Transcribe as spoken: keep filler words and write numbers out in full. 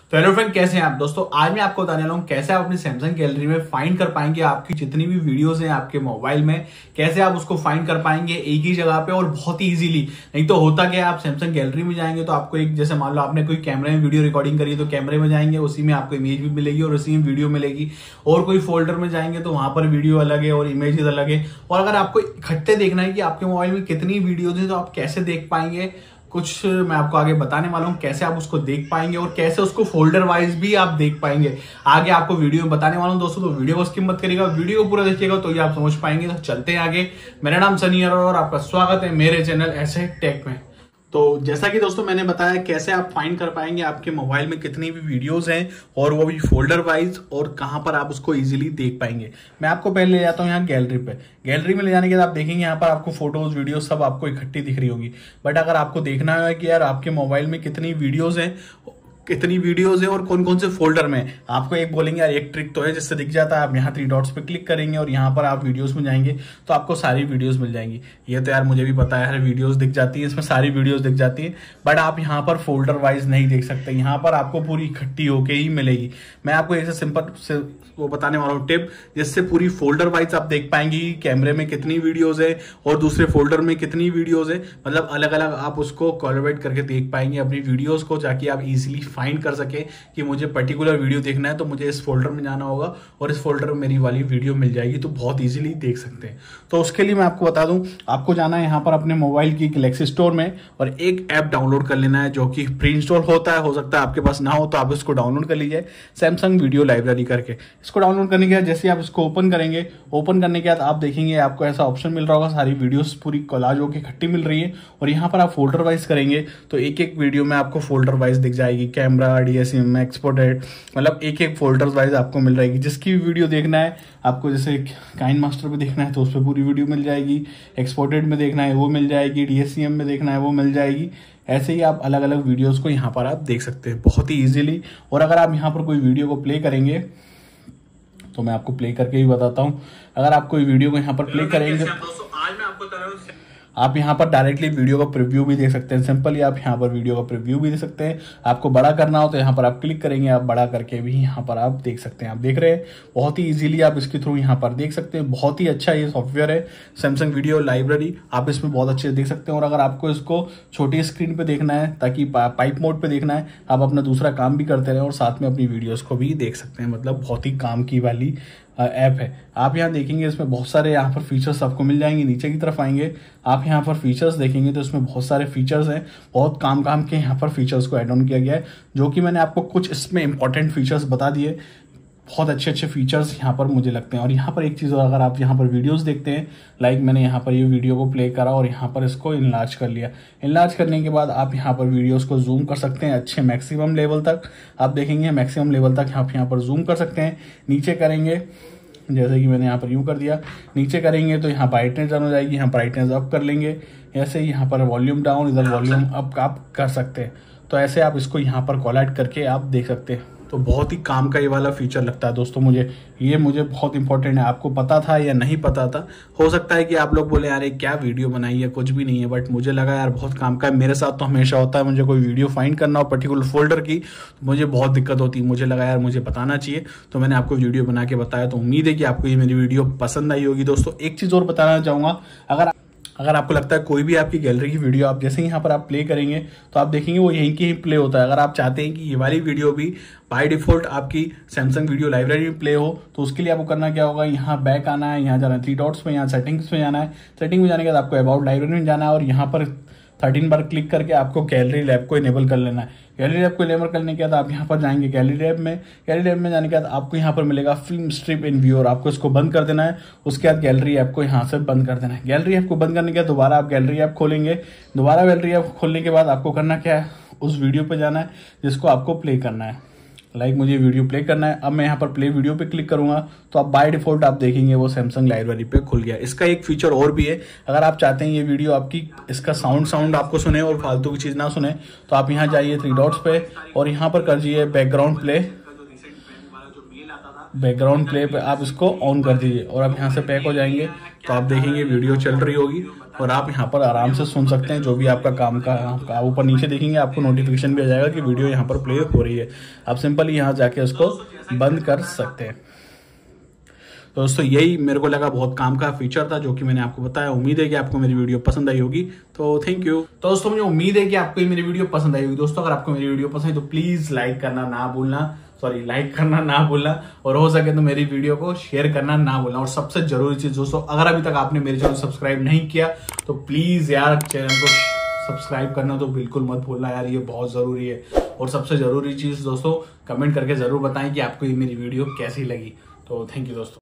तो hello friend, कैसे हैं आप दोस्तों। आज मैं आपको बताने वाला हूं कैसे आप अपनी सैमसंग गैलरी में फाइंड कर पाएंगे आपकी जितनी भी वीडियोस हैं आपके मोबाइल में, कैसे आप उसको फाइंड कर पाएंगे एक ही जगह पे और बहुत ही इजीली। नहीं तो होता क्या, आप सैमसंग गैलरी में जाएंगे तो आपको एक, जैसे मान लो आपने कोई कैमरे में वीडियो रिकॉर्डिंग करी तो कैमरे में जाएंगे, उसी में आपको इमेज भी मिलेगी और उसी में वीडियो मिलेगी। और कोई फोल्डर में जाएंगे तो वहां पर वीडियो अलग है और इमेजेस अलग है। और अगर आपको इकट्ठे देखना है कि आपके मोबाइल में कितनी वीडियोज है तो आप कैसे देख पाएंगे, कुछ मैं आपको आगे बताने वाला हूं कैसे आप उसको देख पाएंगे और कैसे उसको फोल्डर वाइज भी आप देख पाएंगे। आगे आपको वीडियो में बताने वाला हूं दोस्तों, तो वीडियो को स्किप मत करिएगा, वीडियो को पूरा देखिएगा तो ये आप समझ पाएंगे। तो चलते हैं आगे। मेरा नाम सनी है और आपका स्वागत है मेरे चैनल ऐसे टेक में। तो जैसा कि दोस्तों मैंने बताया कैसे आप फाइंड कर पाएंगे आपके मोबाइल में कितनी भी वीडियोस हैं और वो भी फोल्डर वाइज, और कहां पर आप उसको इजीली देख पाएंगे। मैं आपको पहले ले जाता हूं यहाँ गैलरी पे। गैलरी में ले जाने के बाद आप देखेंगे यहाँ पर आपको फोटोज वीडियो सब आपको इकट्ठी दिख रही होगी। बट अगर आपको देखना है कि यार आपके मोबाइल में कितनी वीडियोज हैं कितनी वीडियोस है और कौन कौन से फोल्डर में, आपको एक बोलेंगे यार एक ट्रिक तो है जिससे दिख जाता है। आप यहाँ थ्री डॉट्स पे क्लिक करेंगे और यहाँ पर आप वीडियोस में जाएंगे तो आपको सारी वीडियोस मिल जाएंगी। ये तो यार मुझे भी पता है, हर वीडियोस दिख जाती है, इसमें सारी वीडियोस दिख जाती है। बट आप यहाँ पर फोल्डर वाइज नहीं देख सकते, यहाँ पर आपको पूरी इकट्ठी होके ही मिलेगी। मैं आपको ऐसे सिंपल से वो बताने वाला हूँ टिप, जिससे पूरी फोल्डर वाइज आप देख पाएंगे कि कैमरे में कितनी वीडियोज है और दूसरे फोल्डर में कितनी वीडियोज है। मतलब अलग अलग आप उसको कोलैबोरेट करके देख पाएंगे अपनी वीडियोज को, जाके आप इजीली फाइंड कर सके कि मुझे पर्टिकुलर वीडियो देखना है तो मुझे इस फोल्डर में जाना होगा और इस फोल्डर में मेरी वाली वीडियो मिल जाएगी, तो बहुत इजीली देख सकते हैं। तो उसके लिए मैं आपको बता दूं, आपको जाना है यहाँ पर अपने मोबाइल की गैलेक्सी स्टोर में और एक ऐप डाउनलोड कर लेना है जो कि प्री इंस्टॉल होता है। हो सकता है आपके पास ना हो तो आप इसको डाउनलोड कर लीजिए, सैमसंग वीडियो लाइब्रेरी करके। इसको डाउनलोड करने के बाद जैसे आप इसको ओपन करेंगे, ओपन करने के बाद आप देखेंगे आपको ऐसा ऑप्शन मिल रहा होगा, सारी वीडियोस पूरी कोलाज होकर इकट्ठी मिल रही है। और यहाँ पर आप फोल्डर वाइज करेंगे तो एक एक वीडियो में आपको फोल्डर वाइज दिख जाएगी, कैमरा, डीएसएम, एक्सपोर्टेड, मतलब एक एक फोल्डर वाइज आपको मिल जाएगी। जिसकी भी वीडियो देखना है आपको, जैसे काइन मास्टर पे देखना है तो उस पर पूरी वीडियो मिल जाएगी, एक्सपोर्टेड में देखना है वो मिल जाएगी, डीएसएम में देखना है वो मिल जाएगी। ऐसे ही आप अलग अलग वीडियोस को यहाँ पर आप देख सकते हैं बहुत ही इजीली। और अगर आप यहाँ पर कोई वीडियो को प्ले करेंगे तो मैं आपको प्ले करके भी बताता हूं। अगर आप कोई वीडियो को यहाँ पर प्ले करेंगे दोस्तों, आज मैं आपको बता रहा हूं, आप यहाँ पर डायरेक्टली वीडियो का प्रीव्यू भी देख सकते हैं। सिंपली आप यहाँ पर वीडियो का प्रीव्यू भी दे सकते हैं। आपको बड़ा करना हो तो यहाँ पर आप क्लिक करेंगे, आप बड़ा करके भी यहाँ पर आप देख सकते हैं। आप देख रहे हैं बहुत ही इजीली आप इसके थ्रू यहाँ पर देख सकते हैं। बहुत ही अच्छा ये सॉफ्टवेयर है सैमसंग वीडियो लाइब्रेरी, आप इसमें बहुत अच्छे से देख सकते हैं। और अगर आपको इसको छोटी स्क्रीन पे देखना है, ताकि पाइप मोड पे देखना है, आप अपना दूसरा काम भी करते रहे और साथ में अपनी वीडियोस को भी देख सकते हैं। मतलब बहुत ही काम की वाली ऐप है। आप यहाँ देखेंगे इसमें बहुत सारे यहाँ पर फीचर्स आपको मिल जाएंगे। नीचे की तरफ आएंगे, आप यहाँ पर फीचर्स देखेंगे तो इसमें बहुत सारे फीचर्स हैं, बहुत काम काम के यहाँ पर फीचर्स को ऐड ऑन किया गया है, जो कि मैंने आपको कुछ इसमें इंपॉर्टेंट फीचर्स बता दिए। बहुत अच्छे अच्छे फीचर्स यहाँ पर मुझे लगते हैं। और यहाँ पर एक चीज़, अगर आप यहाँ पर वीडियोस देखते हैं, लाइक मैंने यहाँ पर ये वीडियो को प्ले करा और यहाँ पर इसको इनलार्ज कर लिया। इनलार्ज करने के बाद आप यहाँ पर वीडियोस को जूम कर सकते हैं अच्छे मैक्सिमम लेवल तक। आप देखेंगे मैक्सिमम लेवल तक आप यहाँ पर जूम कर सकते हैं। नीचे करेंगे, जैसे कि मैंने यहाँ पर यूं कर दिया, नीचे करेंगे तो यहाँ ब्राइटनेस डाउन हो जाएगी, यहाँ ब्राइटनेस अप कर लेंगे। ऐसे ही यहाँ पर वॉल्यूम डाउन, इधर वॉल्यूम अप आप कर सकते हैं। तो ऐसे आप इसको यहाँ पर कोलैट करके आप देख सकते हैं। तो बहुत ही काम का ये वाला फीचर लगता है दोस्तों मुझे, ये मुझे बहुत इंपॉर्टेंट है। आपको पता था या नहीं पता था, हो सकता है कि आप लोग बोले यार ये क्या वीडियो बनाई है, कुछ भी नहीं है, बट मुझे लगा यार बहुत काम का है। मेरे साथ तो हमेशा होता है, मुझे कोई वीडियो फाइंड करना हो पर्टिकुलर फोल्डर की तो मुझे बहुत दिक्कत होती है। मुझे लगा यार मुझे बताना चाहिए, तो मैंने आपको वीडियो बना के बताया। तो उम्मीद है कि आपको ये मेरी वीडियो पसंद आई होगी। दोस्तों एक चीज़ और बताना चाहूँगा, अगर अगर आपको लगता है कोई भी आपकी गैलरी की वीडियो आप जैसे ही यहाँ पर आप प्ले करेंगे तो आप देखेंगे वो यहीं की ही प्ले होता है। अगर आप चाहते हैं कि ये वाली वीडियो भी बाय डिफॉल्ट आपकी सैमसंग वीडियो लाइब्रेरी में प्ले हो तो उसके लिए आपको करना क्या होगा, यहाँ बैक आना है, यहाँ जाना है थ्री डॉट्स में, यहाँ सेटिंग्स में जाना है। सेटिंग में जाने के बाद आपको अबाउट लाइब्रेरी में जाना है और यहाँ पर थर्टीन बार क्लिक करके आपको गैलरी लैब को इनेबल कर लेना है। गैलरी लैब को इनेबल करने के बाद आप यहाँ पर जाएंगे गैलरी लैब में। गैलरी लैब में जाने के बाद आपको यहाँ पर मिलेगा फिल्म स्ट्रिप इन व्यूअर, आपको इसको बंद कर देना है। उसके बाद गैलरी ऐप को यहाँ से बंद कर देना है। गैलरी ऐप को बंद करने के बाद दोबारा आप गैलरी ऐप खोलेंगे। दोबारा गैलरी ऐप खोलने के बाद आपको करना क्या है, उस वीडियो पर जाना है जिसको आपको प्ले करना है। लाइक मुझे वीडियो प्ले करना है। अब मैं यहाँ पर प्ले वीडियो पे क्लिक करूंगा तो आप बाय डिफॉल्ट आप देखेंगे वो सैमसंग लाइब्रेरी पे खुल गया। इसका एक फीचर और भी है, अगर आप चाहते हैं ये वीडियो आपकी इसका साउंड साउंड आपको सुने और फालतू की चीज ना सुने तो आप यहाँ जाइए थ्री डॉट्स पे और यहाँ पर कर दीजिए बैकग्राउंड प्ले। बैकग्राउंड प्ले पे आप इसको ऑन कर दीजिए और आप यहाँ से पैक हो जाएंगे तो आप देखेंगे वीडियो चल रही होगी और आप यहाँ पर आराम से सुन सकते हैं जो भी आपका काम का आप ऊपर नीचे देखेंगे आपको नोटिफिकेशन भी आ जाएगा कि वीडियो यहाँ पर प्ले हो रही है। आप सिंपली यहाँ जाके उसको बंद कर सकते हैं। तो दोस्तों यही मेरे को लगा बहुत काम का फीचर था जो कि मैंने आपको बताया। उम्मीद है कि आपको मेरी वीडियो पसंद आई होगी, तो थैंक यू। तो दोस्तों मुझे उम्मीद है कि आपको मेरी वीडियो पसंद आई होगी। दोस्तों अगर आपको मेरी वीडियो पसंद है तो प्लीज लाइक करना ना भूलना, सॉरी लाइक करना ना भूलना, और हो सके तो मेरी वीडियो को शेयर करना ना भूलना। और सबसे जरूरी चीज दोस्तों, अगर अभी तक आपने मेरे चैनल सब्सक्राइब नहीं किया तो प्लीज यार चैनल को सब्सक्राइब करना तो बिल्कुल मत भूलना यार, ये बहुत जरूरी है। और सबसे जरूरी चीज दोस्तों, कमेंट करके जरूर बताएं कि आपको ये मेरी वीडियो कैसी लगी। तो थैंक यू दोस्तों।